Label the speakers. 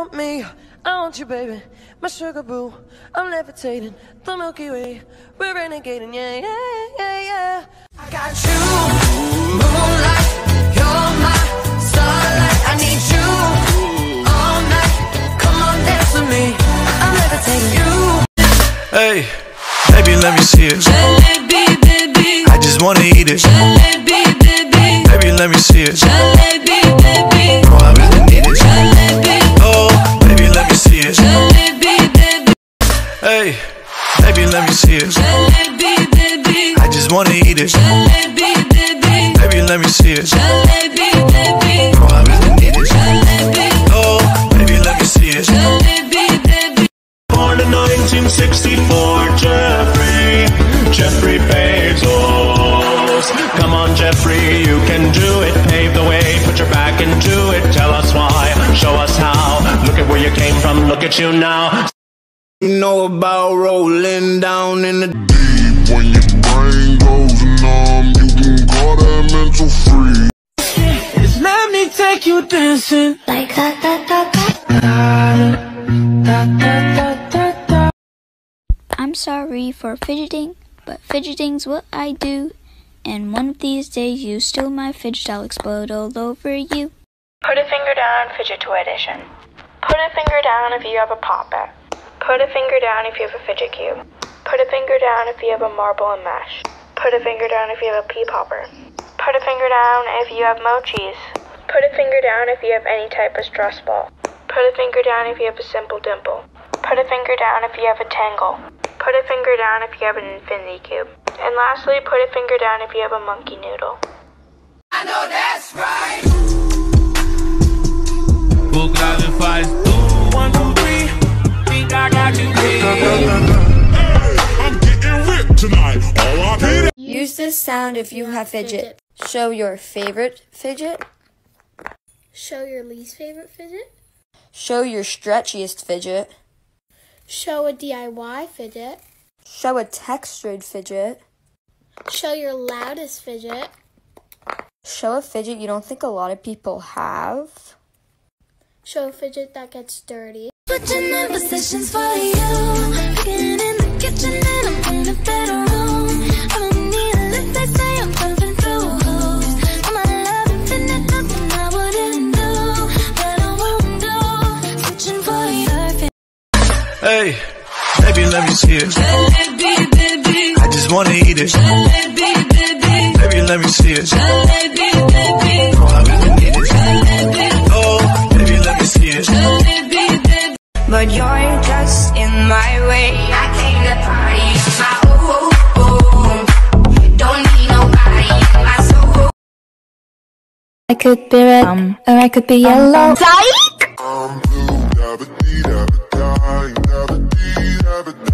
Speaker 1: want me, I want you, baby. My sugar boo, I'm levitating. The Milky Way, we're renegading, yeah, yeah, yeah, yeah. I got you, moonlight, you're my starlight. I need you all night. Come on, dance with me, I'm levitating you.
Speaker 2: Hey, baby, let me see it.
Speaker 3: Jalebi, baby,
Speaker 2: I just wanna eat it.
Speaker 3: jalebi, baby,
Speaker 2: Baby, let me see it.
Speaker 3: jalebi, baby,
Speaker 2: Oh, I really need it.
Speaker 3: jalebi,
Speaker 2: Oh, baby, let me see it.
Speaker 3: jalebi, baby,
Speaker 2: Hey, baby, let me see it.
Speaker 3: jalebi, baby,
Speaker 2: I just wanna eat it.
Speaker 3: jalebi, baby,
Speaker 2: Baby, let me see it.
Speaker 3: jalebi, baby,
Speaker 2: Oh, I really need it.
Speaker 3: jalebi,
Speaker 2: Oh, baby, let me see it.
Speaker 3: jalebi, baby.
Speaker 4: Born in 1964, Jeffrey Bezos. Come on, Jeffrey, you can do it. Pave the way, put your back into it. Tell us why, show us how. Look at where you came from, look at you now.
Speaker 5: You know about rolling down in the
Speaker 6: deep. When your brain goes numb, you can call that mental freeze.
Speaker 1: Let me take you dancing
Speaker 3: Like that, that, that, that.
Speaker 7: I'm sorry for fidgeting, but fidgeting's what I do. And one of these days you steal my fidget, I'll explode all over you.
Speaker 8: Put a finger down, fidget toy edition. Put a finger down if you have a pop-it. Put a finger down if you have a fidget cube. Put a finger down if you have a marble and mesh. Put a finger down if you have a pea popper. Put a finger down if you have mochis. Put a finger down if you have any type of stress ball. Put a finger down if you have a simple dimple. Put a finger down if you have a tangle. Put a finger down if you have an infinity cube. And lastly, put a finger down if you have a monkey noodle.
Speaker 1: I know that's right.
Speaker 6: I'm getting ripped tonight. All I paid.
Speaker 9: Use this sound if you have fidget. Show your favorite fidget.
Speaker 10: Show your least favorite fidget.
Speaker 9: Show your stretchiest fidget.
Speaker 10: Show a DIY fidget.
Speaker 9: Show a textured fidget.
Speaker 10: Show your loudest fidget.
Speaker 9: Show a fidget you don't think a lot of people have.
Speaker 10: Show a fidget that gets dirty.
Speaker 3: Switching in positions for you. Getting in the kitchen and I'm in a better room. I don't need a lift, they say I'm pumping through hoops. I'm a love infinite, nothing I wouldn't do, but I won't do. Switching for your fit.
Speaker 2: Hey, baby, let me see it.
Speaker 3: Jalebi, baby,
Speaker 2: I just wanna eat it.
Speaker 3: jalebi, baby,
Speaker 2: Baby, let me see it.
Speaker 3: jalebi, baby,
Speaker 2: Oh, I really need it.
Speaker 3: jalebi,
Speaker 2: Oh, baby, let me see it.
Speaker 3: jalebi, baby.
Speaker 11: But you're just in my way. I came to party, my oh. Don't need nobody in my soul.
Speaker 7: I could be red, or I could be yellow.
Speaker 6: I'm blue, never die, never die.